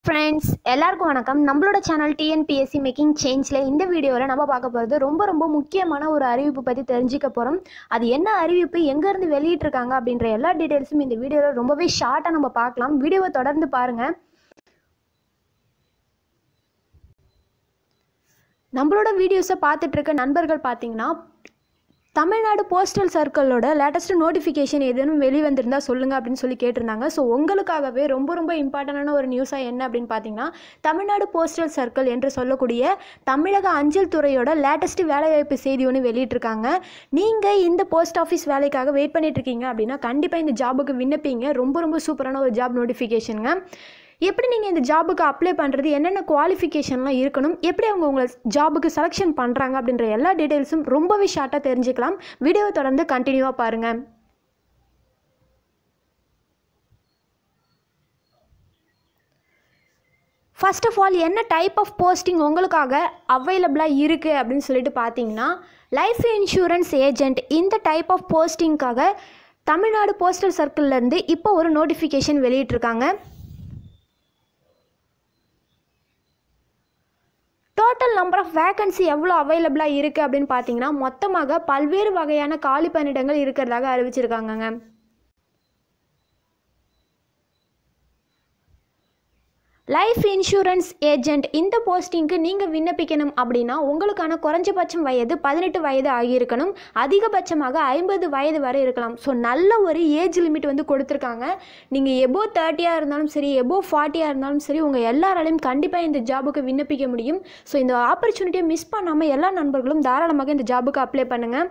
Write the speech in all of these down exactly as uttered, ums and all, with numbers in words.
Friends எல்லாருக்கும் வணக்கம். நம்மளோட channel T N P S C making சேஞ்சில் இந்த வீடியோவில் நம்ம பார்க்க போகிறது ரொம்ப ரொம்ப முக்கியமான ஒரு அறிவிப்பு பற்றி தெரிஞ்சுக்க போகிறோம். அது என்ன அறிவிப்பு, எங்கேருந்து வெளியிட்டிருக்காங்க அப்படின்ற எல்லா டீட்டெயில்ஸும் இந்த வீடியோவில் ரொம்பவே ஷார்ட்டாக நம்ம பார்க்கலாம். வீடியோவை தொடர்ந்து பாருங்கள். நம்மளோட வீடியோஸை பார்த்துட்டு இருக்க நண்பர்கள் பார்த்தீங்கன்னா, தமிழ்நாடு போஸ்டல் சர்க்கிளோட லேட்டஸ்ட் நோட்டிஃபிகேஷன் எதுவும் வெளிவந்திருந்தால் சொல்லுங்கள் அப்படின்னு சொல்லி கேட்டிருந்தாங்க. ஸோ உங்களுக்காகவே ரொம்ப ரொம்ப இம்பார்ட்டண்டான ஒரு நியூஸாக என்ன அப்படின்னு பார்த்தீங்கன்னா, தமிழ்நாடு போஸ்டல் சர்க்கிள் என்று சொல்லக்கூடிய தமிழக அஞ்சல் துறையோட லேட்டஸ்ட் வேலைவாய்ப்பு செய்தி ஒன்று வெளியிட்டிருக்காங்க. நீங்கள் இந்த போஸ்ட் ஆஃபீஸ் வேலைக்காக வெயிட் பண்ணிட்டு இருக்கீங்க அப்படின்னா கண்டிப்பாக இந்த ஜாபுக்கு விண்ணப்பிங்க. ரொம்ப ரொம்ப சூப்பரான ஒரு ஜாப் நோட்டிஃபிகேஷனுங்க. எப்படி நீங்கள் இந்த ஜாபுக்கு அப்ளை பண்ணுறது, என்னென்ன குவாலிஃபிகேஷன்லாம் இருக்கணும், எப்படி அவங்க உங்களை ஜாபுக்கு செலெக்ஷன் பண்ணுறாங்க அப்படின்ற எல்லா டீட்டெயில்ஸும் ரொம்பவே ஷார்ட்டாக தெரிஞ்சுக்கலாம். வீடியோவை தொடர்ந்து கண்டினியூவாக பாருங்கள். ஃபர்ஸ்ட் ஆஃப் ஆல் என்ன டைப் ஆஃப் போஸ்டிங் உங்களுக்காக அவைலபிளாக இருக்குது அப்படின்னு சொல்லிட்டு பார்த்தீங்கன்னா, லைஃப் இன்சூரன்ஸ் ஏஜென்ட் இந்த டைப் ஆஃப் போஸ்டிங்காக தமிழ்நாடு போஸ்டல் சர்க்கிள்லேருந்து இப்போ ஒரு நோட்டிஃபிகேஷன் வெளியிட்டிருக்காங்க. டோட்டல் நம்பர் ஆஃப் வேகன்சி எவ்வளோ அவைலபிளாக இருக்குது அப்படின்னு பார்த்தீங்கன்னா, மொத்தமாக பல்வேறு வகையான காலி பணியிடங்கள் இருக்கிறதாக அறிவிச்சிருக்காங்கங்க. லைஃப் இன்சூரன்ஸ் ஏஜென்ட் இந்த போஸ்டிங்க்கு நீங்கள் விண்ணப்பிக்கணும் அப்படின்னா உங்களுக்கான குறைஞ்சபட்சம் வயது பதினெட்டு வயது ஆகியிருக்கணும். அதிகபட்சமாக ஐம்பது வயது வரை இருக்கலாம். ஸோ நல்ல ஒரு ஏஜ் லிமிட் வந்து கொடுத்துருக்காங்க. நீங்கள் எபோ தேர்ட்டியாக இருந்தாலும் சரி, எபோ ஃபார்ட்டியாக இருந்தாலும் சரி, உங்கள் எல்லாராலையும் கண்டிப்பாக இந்த ஜாபுக்கு விண்ணப்பிக்க முடியும். ஸோ இந்த ஆப்பர்ச்சுனிட்டியை மிஸ் பண்ணாமல் எல்லா நண்பர்களும் தாராளமாக இந்த ஜாபுக்கு அப்ளை பண்ணுங்கள்.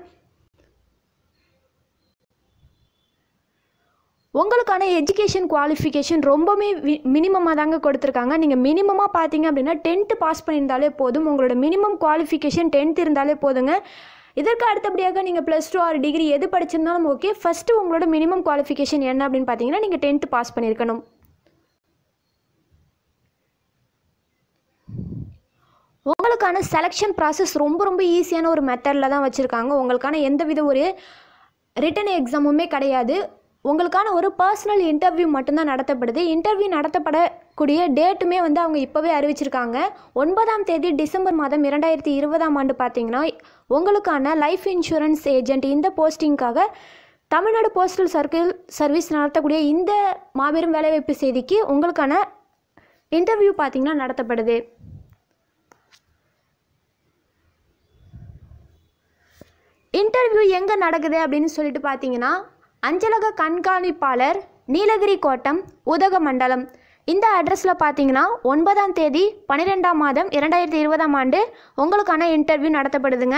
உங்களுக்கான எஜுகேஷன் குவாலிஃபிகேஷன் ரொம்பவே மினிமமாக தாங்க கொடுத்துருக்காங்க. நீங்கள் மினிமமாக பார்த்தீங்க அப்படின்னா டென்த்து பாஸ் பண்ணியிருந்தாலே போதும். உங்களோட மினிமம் குவாலிஃபிகேஷன் டென்த் இருந்தாலே போதுங்க. இதற்கு அடுத்தபடியாக நீங்கள் ப்ளஸ் டூ ஆர் டிகிரி எது படிச்சிருந்தாலும் ஓகே. ஃபஸ்ட்டு உங்களோட மினிமம் குவாலிஃபிகேஷன் என்ன அப்படின்னு பார்த்தீங்கன்னா, நீங்கள் டென்த்து பாஸ் பண்ணியிருக்கணும். உங்களுக்கான செலெக்ஷன் ப்ராசஸ் ரொம்ப ரொம்ப ஈஸியான ஒரு மெத்தடில் தான் வச்சுருக்காங்க. உங்களுக்கான எந்தவித ஒரு ரிட்டன் எக்ஸாமுமே கிடையாது. உங்களுக்கான ஒரு பர்சனல் இன்டர்வியூ மட்டும்தான் நடத்தப்படுது. இன்டர்வியூ நடத்தப்படக்கூடிய டேட்டுமே வந்து அவங்க இப்போவே அறிவிச்சிருக்காங்க. ஒன்பதாம் தேதி டிசம்பர் மாதம் இரண்டாயிரத்தி இருபதாம் ஆண்டு பார்த்தீங்கன்னா உங்களுக்கான லைஃப் இன்சூரன்ஸ் ஏஜென்ட் இந்த போஸ்டிங்காக தமிழ்நாடு போஸ்டல் சர்க்கிள் சர்வீஸ் நடத்தக்கூடிய இந்த மாபெரும் வேலைவாய்ப்பு செய்திக்கு உங்களுக்கான இன்டர்வியூ பார்த்தீங்கன்னா நடத்தப்படுது. இன்டர்வியூ எங்கே நடக்குது அப்படின்னு சொல்லிட்டு பார்த்தீங்கன்னா, அஞ்சலக கண்காணிப்பாளர், நீலகிரி கோட்டம், உதகமண்டலம் இந்த அட்ரஸில் பார்த்தீங்கன்னா ஒன்பதாம் தேதி பன்னிரெண்டாம் மாதம் இரண்டாயிரத்தி இருபதாம் ஆண்டு உங்களுக்கான இன்டர்வியூ நடத்தப்படுதுங்க.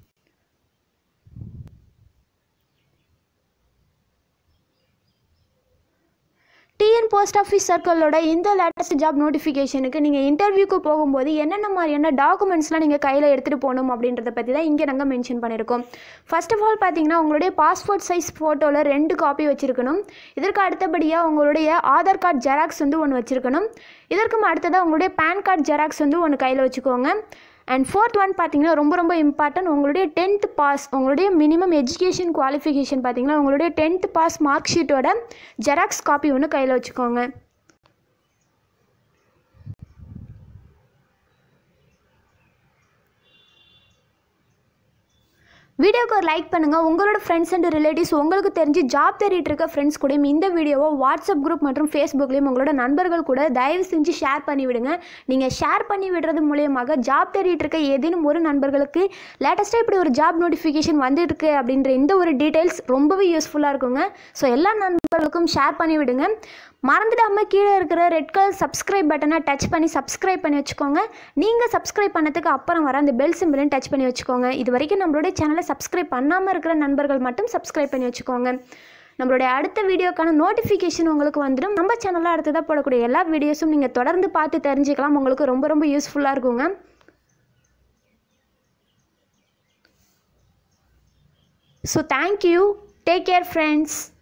டிஎன் போஸ்ட் ஆஃபீஸ் சர்க்கிளோட இந்த லேட்டஸ்ட் ஜாப் நோட்டிஃபிகேஷனுக்கு நீங்கள் இன்டர்வியூக்கு போகும்போது என்னென்ன மாதிரியான டாக்குமெண்ட்ஸ்லாம் நீங்கள் கையில் எடுத்துகிட்டு போகணும் அப்படின்றத பற்றி தான் இங்கே நாங்கள் மென்ஷன் பண்ணியிருக்கோம். ஃபர்ஸ்ட் ஆஃப் ஆல் பார்த்தீங்கன்னா, உங்களுடைய பாஸ்போர்ட் சைஸ் ஃபோட்டோவில் ரெண்டு காப்பி வச்சுருக்கணும். இதற்கு அடுத்தபடியாக உங்களுடைய ஆதார் கார்டு ஜெராக்ஸ் வந்து ஒன்று வச்சுருக்கணும். இதற்கும் அடுத்ததாக உங்களுடைய பேன் கார்டு ஜெராக்ஸ் வந்து ஒன்று கையில் வச்சுக்கோங்க. அண்ட் ஃபோர்த் ஒன் பார்த்தீங்கன்னா ரொம்ப ரொம்ப இம்பார்ட்டன்ட், உங்களுடைய டென்த் பாஸ், உங்களுடைய மினிமம் எஜுகேஷன் குவாலிஃபிகேஷன் பார்த்தீங்கன்னா உங்களுடைய டென்த் பாஸ் மார்க் ஷீட்டோட ஜெராக்ஸ் காப்பி ஒன்று கையில் வச்சுக்கோங்க. வீடியோக்கு ஒரு லைக் பண்ணுங்கள். உங்களோட ஃப்ரெண்ட்ஸ் அண்ட் ரிலேட்டிவ்ஸ், உங்களுக்கு தெரிஞ்சு ஜாப் தேடிட்டு இருக்க ஃப்ரெண்ட்ஸ் கூடயும் இந்த வீடியோவை வாட்ஸ்அப் குரூப் மற்றும் ஃபேஸ்புக்லேயும் உங்களோட நண்பர்கள் கூட தயவு செஞ்சு ஷேர் பண்ணி விடுங்க. நீங்கள் ஷேர் பண்ணி விடுறது மூலியமாக ஜாப் தேடிட்டு இருக்க ஏதேனும் ஒரு நண்பர்களுக்கு லேட்டஸ்ட்டாக இப்படி ஒரு ஜாப் நோட்டிஃபிகேஷன் வந்துருக்கு அப்படின்ற இந்த ஒரு டீட்டெயில்ஸ் ரொம்பவே யூஸ்ஃபுல்லாக இருக்குங்க. ஸோ எல்லா நண்பர்களுக்கும் ஷேர் பண்ணி விடுங்க. மறந்துடாமல் கீழே இருக்கிற ரெட் கலர் சப்ஸ்கிரைப் பட்டனை டச் பண்ணி சப்ஸ்கிரைப் பண்ணி வச்சுக்கோங்க. நீங்கள் சப்ஸ்கிரைப் பண்ணதுக்கு அப்புறம் வர அந்த பெல் சிம்பிளையும் டச் பண்ணி வச்சுக்கோங்க. இது வரைக்கும் நம்மளுடைய சேனலை சப்ஸ்கிரைப் பண்ணாமல் இருக்கிற நண்பர்கள் மட்டும் சப்ஸ்கிரைப் பண்ணி வச்சுக்கோங்க. நம்மளுடைய அடுத்த வீடியோக்கான நோட்டிஃபிகேஷன் உங்களுக்கு வந்துடும். நம்ம சேனலில் அடுத்ததாக போடக்கூடிய எல்லா வீடியோஸும் நீங்கள் தொடர்ந்து பார்த்து தெரிஞ்சுக்கலாம். உங்களுக்கு ரொம்ப ரொம்ப யூஸ்ஃபுல்லாக இருக்குங்க. So thank you. Take care friends.